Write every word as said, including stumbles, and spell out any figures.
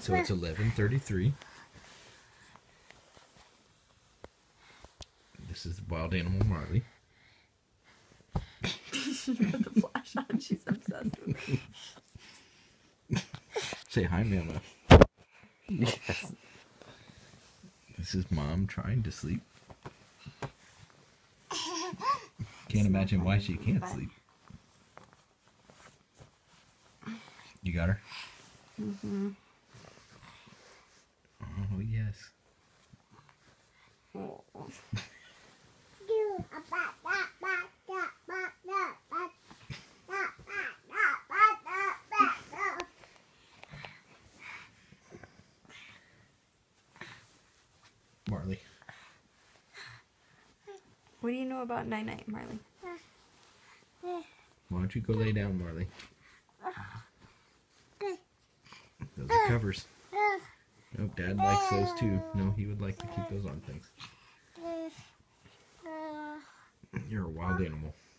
So it's eleven thirty-three. This is wild animal Marley. She put the flash on. She's obsessed with it. Say hi, Mama. Yes. This is Mom trying to sleep. Can't imagine why she can't sleep. You got her? Mm-hmm. Oh, yes. Oh. Marley. What do you know about night-night, Marley? Why don't you go lay down, Marley? Those are covers. Oh, Dad likes those too. No, he would like to keep those on things. You're a wild animal.